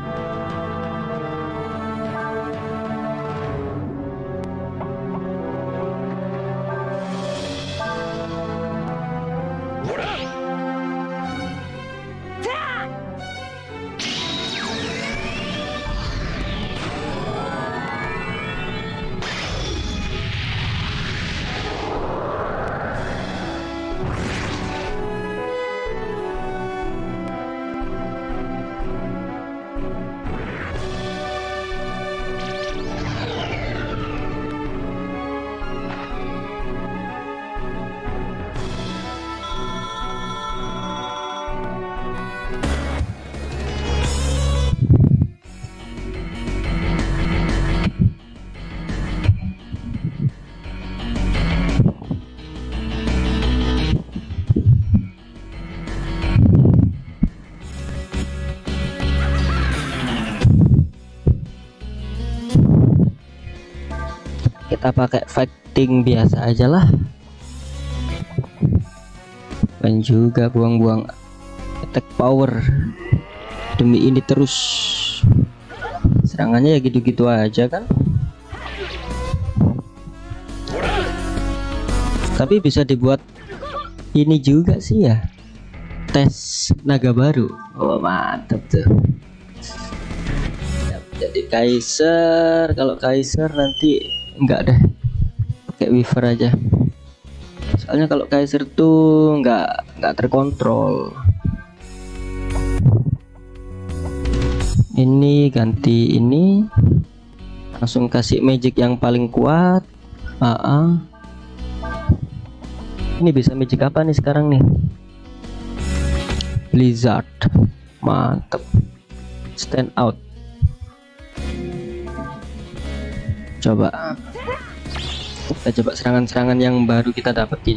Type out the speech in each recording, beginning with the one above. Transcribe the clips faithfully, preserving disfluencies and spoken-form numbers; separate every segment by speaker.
Speaker 1: Kita pakai fighting biasa aja lah, kan juga buang-buang attack power demi ini terus. Serangannya ya gitu-gitu aja kan, tapi bisa dibuat ini juga sih ya, tes naga baru. Oh mantap tuh. Jadi Kaiser, kalau Kaiser nanti enggak deh, pakai Weaver aja. Soalnya kalau Kaiser tuh enggak enggak terkontrol. Ini ganti ini, langsung kasih magic yang paling kuat. Uh -uh. Ini bisa magic apa nih sekarang nih? Blizzard, mantep. Stand out. Coba kita coba serangan-serangan yang baru kita dapetin.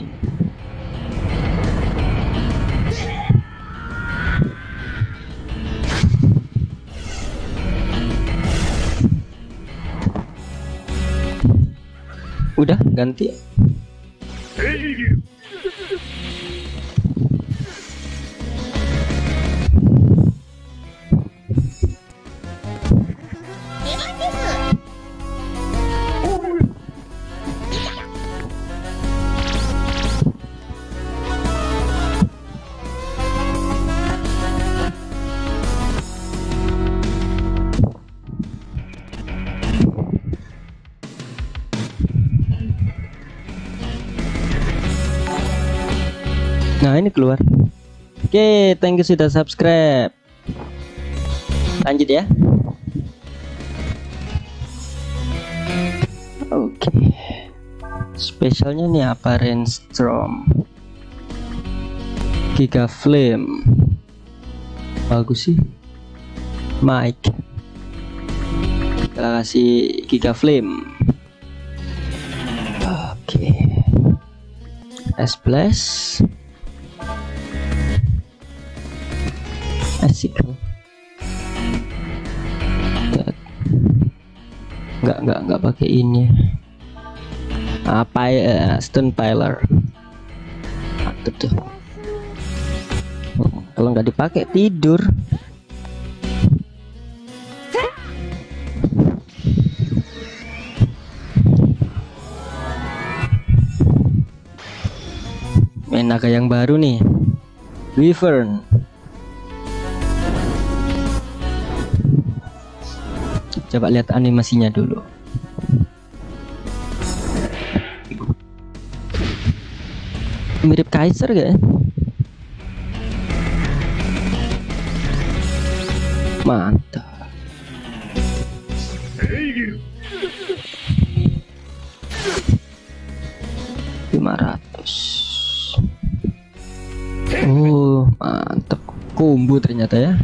Speaker 1: Udah ganti. Nah ini keluar. Oke, thank you sudah subscribe. Lanjut ya. Oke, spesialnya nih apa? Rainstorm, Giga Flame, bagus sih. Mike, kita kasih Giga Flame. Oke, S-Blast, asik. Enggak enggak enggak pakai ini. Apa ya? Stone Piler. Mantap tuh. Oh, kalau nggak dipakai tidur. Main naga yang baru nih, Wyvern. Coba lihat animasinya dulu. Mirip Kaiser gak? Mantap. lima ratus. Oh, mantap. Combo ternyata ya.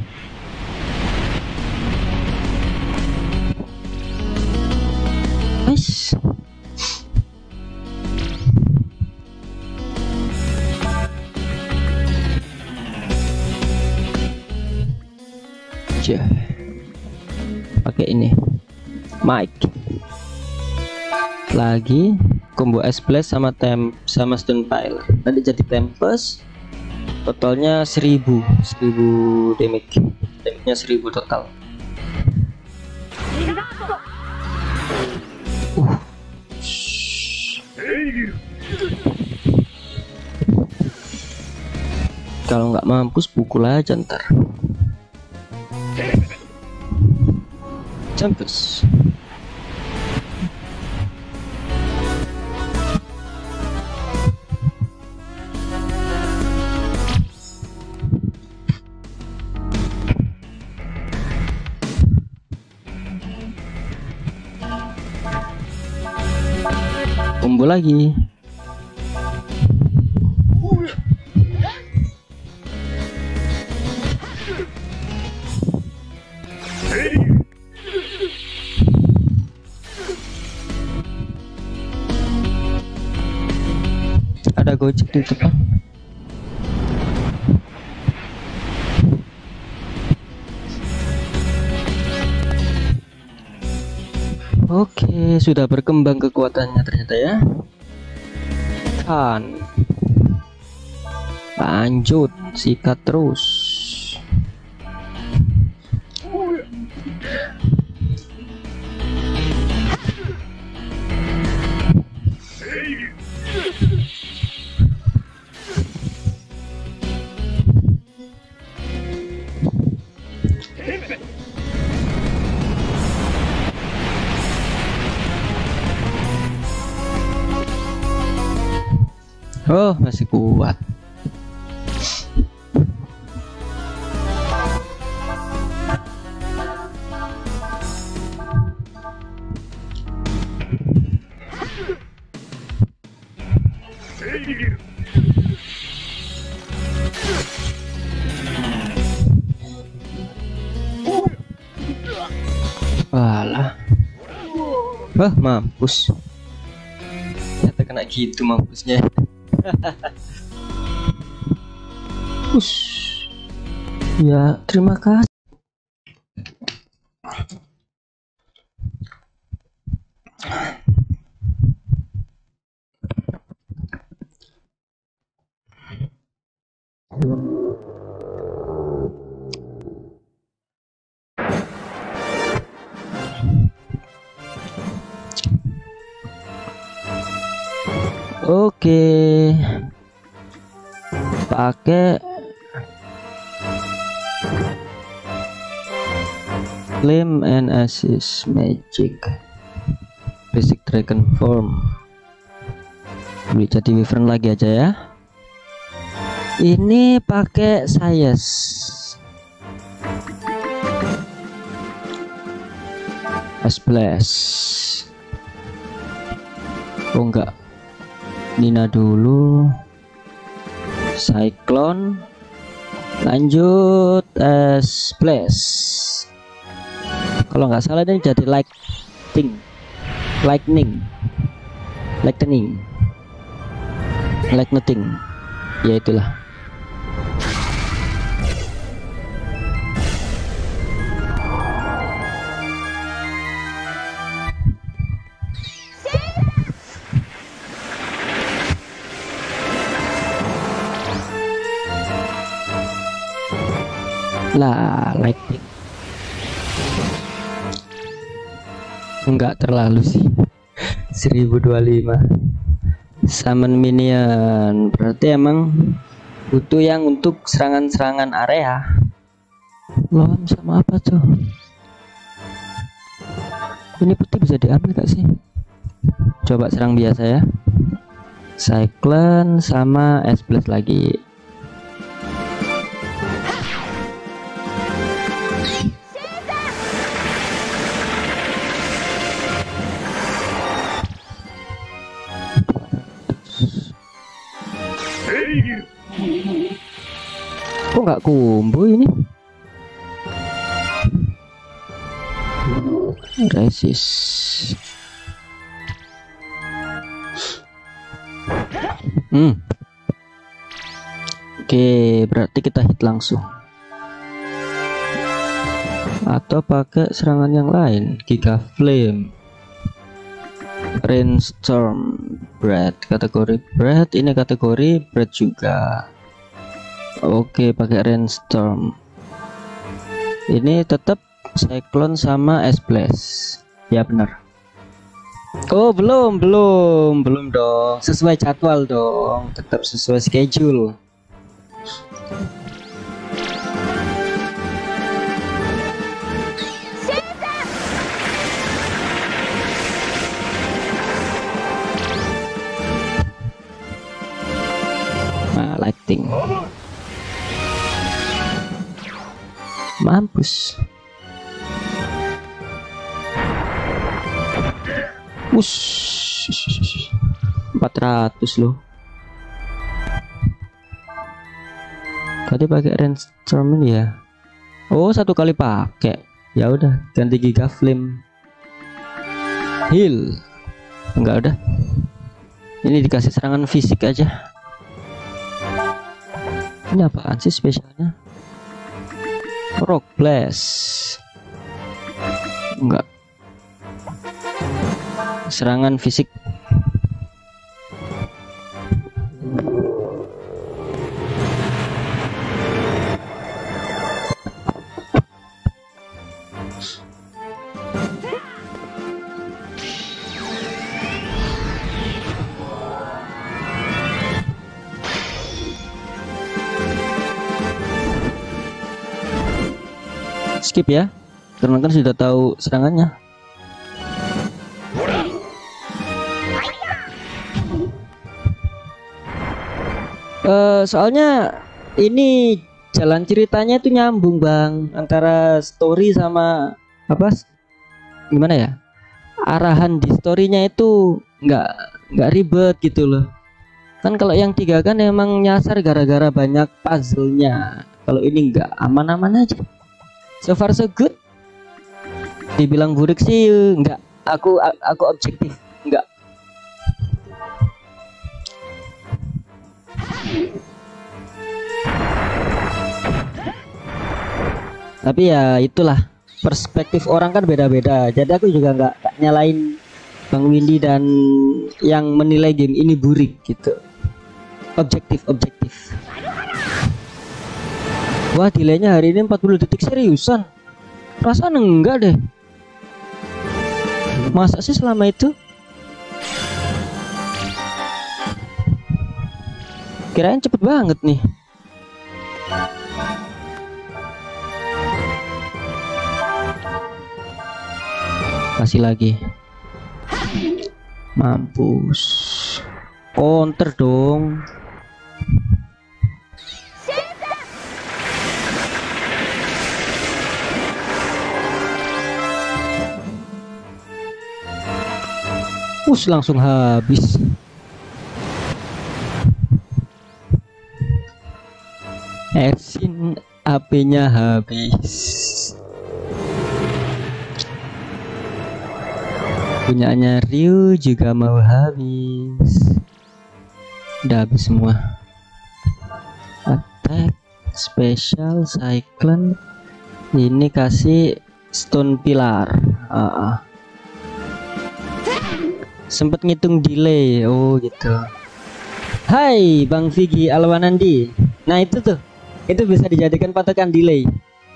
Speaker 1: Nice. Pakai ini Mike lagi combo S-Blast sama temp sama Stone Piler. Nanti jadi Tempest. Totalnya seribu seribu damage. Damage-nya seribu total. Uh. Kalau nggak mampus pukul aja ntar. Campus. Combo lagi. Ada gojek di depan. Oke, sudah berkembang kekuatannya ternyata ya. Kan. Lanjut, sikat terus. Oh, masih kuat. Walah. Wah, mampus. Ternyata kena gitu mampusnya. Ush. Ya, terima kasih. Oke, pakai Flame and Assist Magic Basic Dragon Form. Beli jadi Wyvern lagi aja ya. Ini pakai Sayas. S-Blast. Oh enggak, Nina dulu, Cyclone, lanjut S-Blast. Kalau nggak salah ini jadi lightning, lightning, lightning, lightning, ya itulah. Lah, lightning enggak terlalu sih. Seribu dua puluh lima summon minion, berarti emang butuh yang untuk serangan-serangan area. Lawan sama apa tuh? Ini putih bisa diambil gak sih? Coba serang biasa ya. Cyclone sama S-Blast lagi. Kok nggak combo ini? Resist. Hmm. Oke, berarti kita hit langsung. Atau pakai serangan yang lain, Giga Flame, Rainstorm, Bread, kategori Bread, ini kategori Bread juga. Oke, pakai Rainstorm. Ini tetap Cyclone sama S Blast. Ya benar. Oh belum belum belum dong, sesuai jadwal dong, tetap sesuai schedule. Nah, lighting mampus. Wush, empat ratus loh. Tadi pakai range term ya. Oh, satu kali pakai. Ya udah, ganti Giga Flame. Heal. Enggak udah. Ini dikasih serangan fisik aja. Ini apaan sih spesialnya? Rock Blast. Enggak. Serangan fisik. Skip ya, karena kan sudah tahu serangannya. Uh, soalnya ini jalan ceritanya itu nyambung bang, antara story sama apa gimana ya, arahan di storynya itu nggak nggak ribet gitu loh. Kan kalau yang tiga kan emang nyasar gara-gara banyak puzzle-nya. Kalau ini nggak, aman-aman aja. So far so good. Dibilang buruk sih nggak, aku aku objektif nggak. Tapi ya itulah, perspektif orang kan beda-beda. Jadi aku juga nggak nyalain Bang Willy dan yang menilai game ini burik gitu. Objektif objektif. Wah, delaynya hari ini empat puluh detik, seriusan? Perasaan enggak deh. Masa sih selama itu? Kirain cepet banget nih. Kasih lagi. Mampus. Counter dong. Us langsung habis. Ersin A P-nya habis. Punyanya Ryu juga mau habis. Udah habis semua. Attack, special, cyclone. Ini kasih stone pilar. Uh -uh. Sempet ngitung delay. Oh gitu. Hai Bang Vigi Alwanandi. Nah itu tuh, itu bisa dijadikan patokan delay.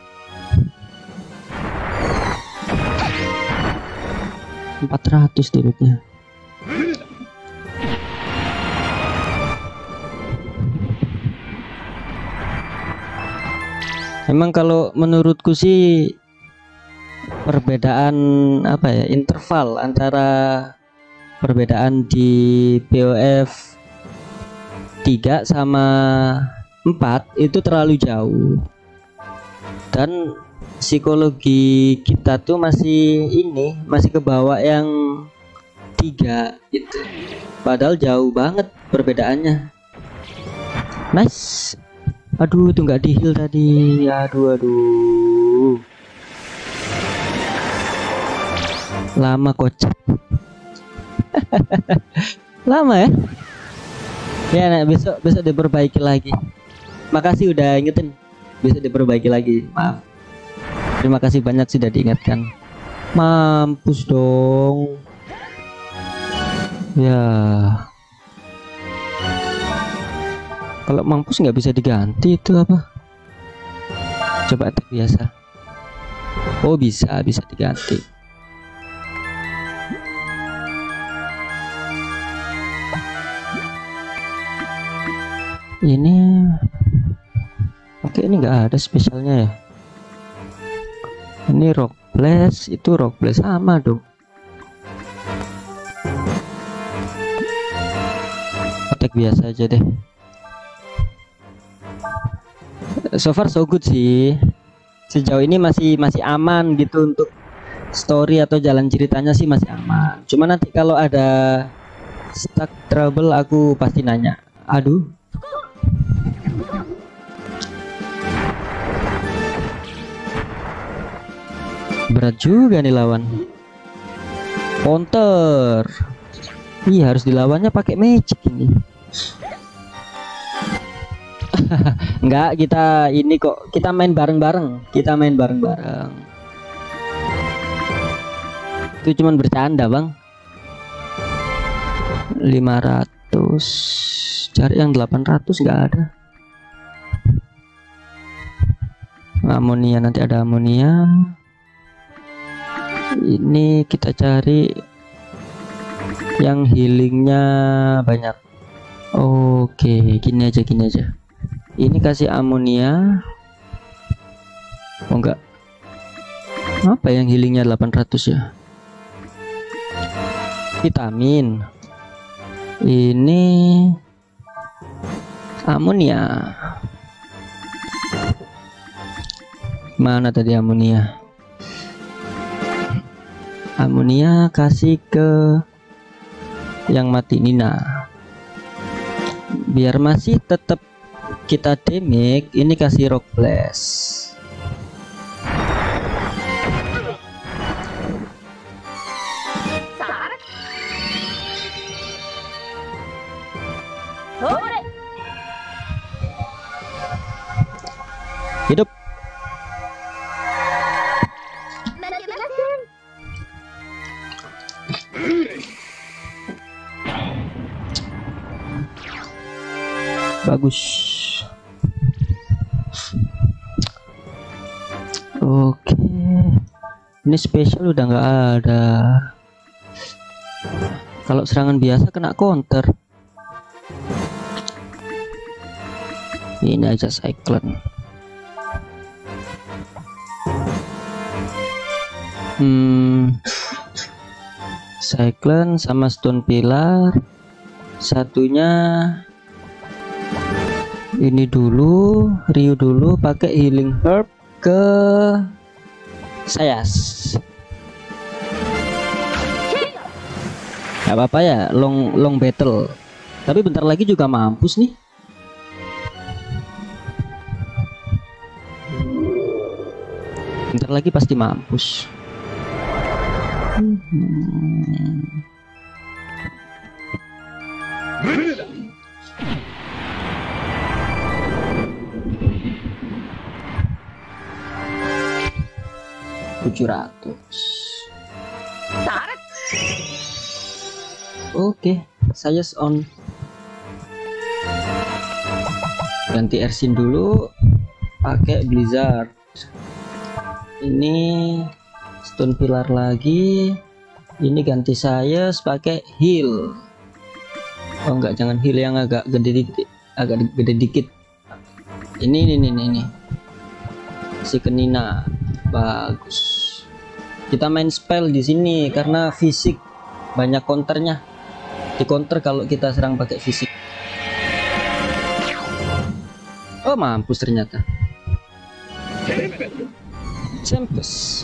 Speaker 1: empat ratus damage-nya. Emang kalau menurutku sih perbedaan apa ya, interval antara perbedaan di B O F tiga sama empat itu terlalu jauh. Dan psikologi kita tuh masih ini masih kebawa yang tiga gitu, padahal jauh banget perbedaannya. Nice. Aduh itu nggak di heal tadi. Aduh aduh lama kocak. Lama ya. Ya nah, besok besok diperbaiki lagi. Makasih udah ingetin, bisa diperbaiki lagi. Maaf. Terima kasih banyak sudah diingatkan. Mampus dong. Ya. Kalau mampus nggak bisa diganti itu apa? Coba attack biasa. Oh bisa, bisa diganti. Ini oke, ini nggak ada spesialnya ya. Ini rock blast, itu rock blast sama dong. Attack biasa aja deh. So far so good sih. Sejauh ini masih masih aman gitu untuk story atau jalan ceritanya sih masih aman. Cuma nanti kalau ada stuck trouble aku pasti nanya. Aduh. Berat juga nih lawan. Counter. Iya, harus dilawannya pakai magic ini. Enggak, kita ini kok kita main bareng-bareng. Kita main bareng-bareng. Itu cuman bercanda, Bang. lima ratus. Cari yang delapan ratus nggak ada. Amonia, nanti ada amonia. Ini kita cari yang healingnya banyak. Oke, gini aja, gini aja. Ini kasih amonia. Oh enggak, apa yang healingnya delapan ratus ya? Vitamin. Ini amonia. Mana tadi amonia? Amonia kasih ke yang mati Nina. Biar masih tetap kita damage, ini kasih rock blast. Hidup. Bagus. Oke, ini spesial udah nggak ada. Kalau serangan biasa kena counter. Ini aja cyclone. Hmm, cyclone sama stone pillar. Satunya ini dulu, Ryu dulu pakai healing herb ke Sayas. Gak apa-apa ya, long long battle. Tapi bentar lagi juga mampus nih. Bentar lagi pasti mampus. Hmm. tujuh ratus. Oke, saya on. Ganti Ersin dulu, pakai Blizzard. Ini stone pillar lagi. Ini ganti saya pakai heal. Oh enggak, jangan heal yang agak gede dikit, agak gede dikit. Ini ini ini ini. Si Kenina. Bagus. Kita main spell di sini karena fisik banyak counternya. Di counter kalau kita serang pakai fisik. Oh mampus ternyata. Tempest.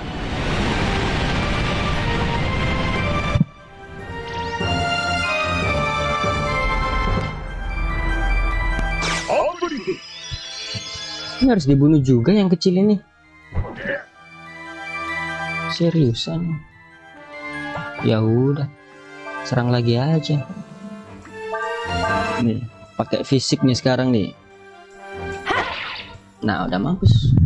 Speaker 1: Ini harus dibunuh juga yang kecil ini. Seriusan? Ya udah, serang lagi aja. Nih, pakai fisik nih sekarang nih. Nah, udah mampus.